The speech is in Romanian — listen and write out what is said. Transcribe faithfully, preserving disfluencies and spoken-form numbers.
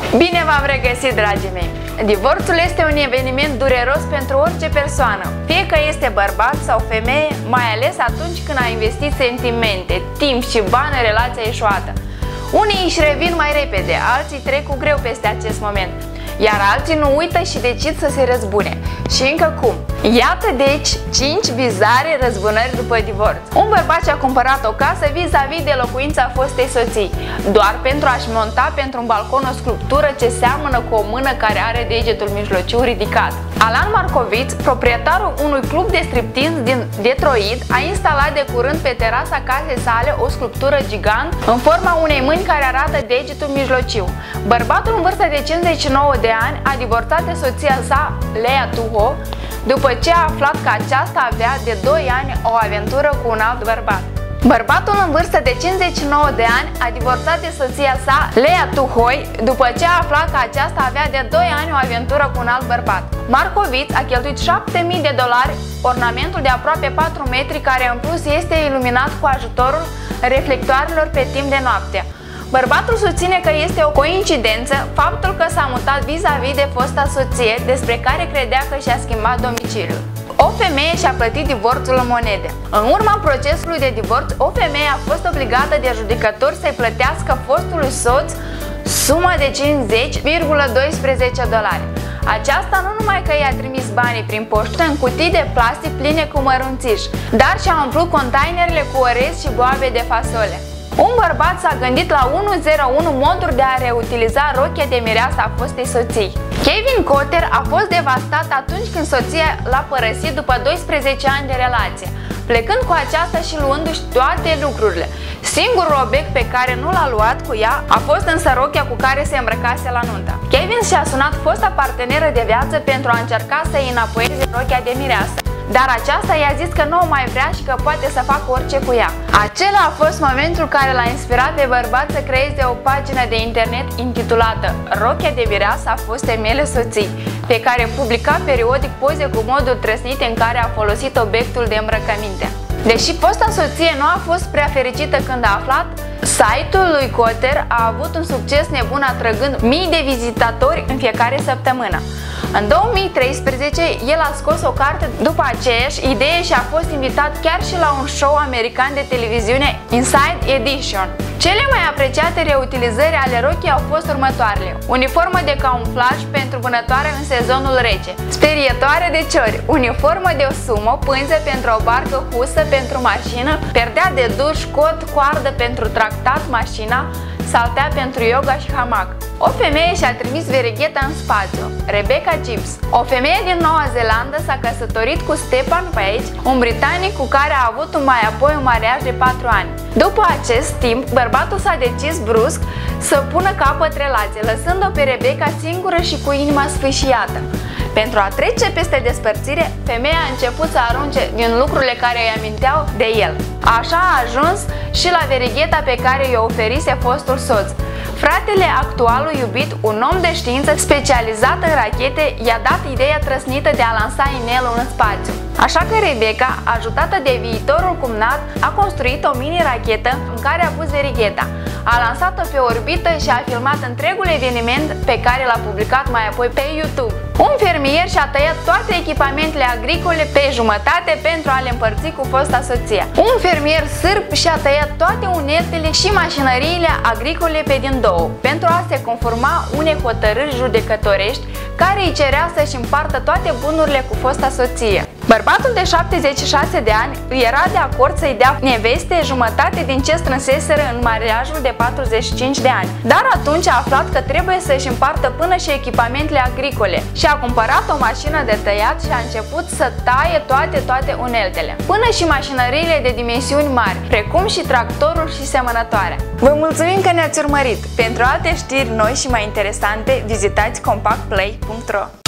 Bine v-am regăsit, dragii mei! Divorțul este un eveniment dureros pentru orice persoană, fie că este bărbat sau femeie, mai ales atunci când a investit sentimente, timp și bani în relația eșuată. Unii își revin mai repede, alții trec cu greu peste acest moment, iar alții nu uită și decid să se răzbune. Și încă cum! Iată deci cinci bizare răzbunări după divorț. Un bărbat și-a cumpărat o casă vis-a-vis de locuința fostei soții, doar pentru a-și monta pentru un balcon o sculptură ce seamănă cu o mână care are degetul mijlociu ridicat. Alan Marcoviț, proprietarul unui club de striptease din Detroit, a instalat de curând pe terasa casei sale o sculptură gigant în forma unei mâini care arată degetul mijlociu. Bărbatul în vârstă de cincizeci și nouă de ani a divorțat de soția sa, Lea Tuho, după ce a aflat că aceasta avea de doi ani o aventură cu un alt bărbat. Bărbatul în vârstă de cincizeci și nouă de ani a divorțat de soția sa, Lea Tuhoi, după ce a aflat că aceasta avea de doi ani o aventură cu un alt bărbat. Marcoviț a cheltuit șapte mii de dolari ornamentul de aproape patru metri, care în plus este iluminat cu ajutorul reflectoarelor pe timp de noapte. Bărbatul susține că este o coincidență faptul că s-a mutat vis-a-vis de fosta soție, despre care credea că și-a schimbat domiciliul. O femeie și-a plătit divorțul în monede. În urma procesului de divorț, o femeie a fost obligată de judecători să-i plătească fostului soț suma de cincizeci virgulă doisprezece dolari. Aceasta nu numai că i-a trimis banii prin poștă în cutii de plastic pline cu mărunțiși, dar și-a umplut containerele cu orez și boabe de fasole. Un bărbat s-a gândit la o sută unu moduri de a reutiliza rochia de mireasă a fostei soții. Kevin Cotter a fost devastat atunci când soția l-a părăsit după doisprezece ani de relație, plecând cu aceasta și luându-și toate lucrurile. Singurul obiect pe care nu l-a luat cu ea a fost însă rochia cu care se îmbrăcase la nuntă. Kevin și-a sunat fosta parteneră de viață pentru a încerca să-i înapoieze rochia de mireasă, dar aceasta i-a zis că nu o mai vrea și că poate să facă orice cu ea. Acela a fost momentul care l-a inspirat pe bărbat să creeze o pagină de internet intitulată Rochia de mireasă a fostei mele soții, pe care publica periodic poze cu modul trăsnit în care a folosit obiectul de îmbrăcăminte. Deși fosta soție nu a fost prea fericită când a aflat, site-ul lui Cotter a avut un succes nebun, atrăgând mii de vizitatori în fiecare săptămână. În două mii treisprezece, el a scos o carte după aceeași idee și a fost invitat chiar și la un show american de televiziune, Inside Edition. Cele mai apreciate reutilizări ale rochii au fost următoarele: uniformă de camuflaj pentru vânătoare în sezonul rece, sperietoare de ciori, uniformă de sumă, pânză pentru o barcă, husă pentru mașină, perdea de duș, cot, coardă pentru tractat mașina, saltea pentru yoga și hamac. O femeie și-a trimis verigheta în spațiu, Rebecca Gibbs. O femeie din Noua Zeelandă s-a căsătorit cu Stephen Page, un britanic cu care a avut mai apoi un mariaj de patru ani. După acest timp, bărbatul s-a decis brusc să pună capăt relației, lăsând-o pe Rebecca singură și cu inima sfâșiată. Pentru a trece peste despărțire, femeia a început să arunce din lucrurile care îi aminteau de el. Așa a ajuns și la verigheta pe care i-o oferise fostul soț. Fratele actualului iubit, un om de știință specializat în rachete, i-a dat ideea trăsnită de a lansa inelul în spațiu. Așa că Rebecca, ajutată de viitorul cumnat, a construit o mini-rachetă în care a pus verigheta. A lansat-o pe orbită și a filmat întregul eveniment, pe care l-a publicat mai apoi pe YouTube. Un fermier și-a tăiat toate echipamentele agricole pe jumătate pentru a le împărți cu fosta soție. Un fermier sârb și-a tăiat toate uneltele și mașinăriile agricole pe din două, pentru a se conforma unei hotărâri judecătorești care îi cerea să-și împartă toate bunurile cu fosta soție. Bărbatul de șaptezeci și șase de ani era de acord să-i dea neveste jumătate din ce strânseseră în mariajul de patruzeci și cinci de ani, dar atunci a aflat că trebuie să-și împartă până și echipamentele agricole și a cumpărat o mașină de tăiat și a început să taie toate toate uneltele, până și mașinăriile de dimensiuni mari, precum și tractorul și semănătoarea. Vă mulțumim că ne-ați urmărit! Pentru alte știri noi și mai interesante, vizitați compact play punct ro.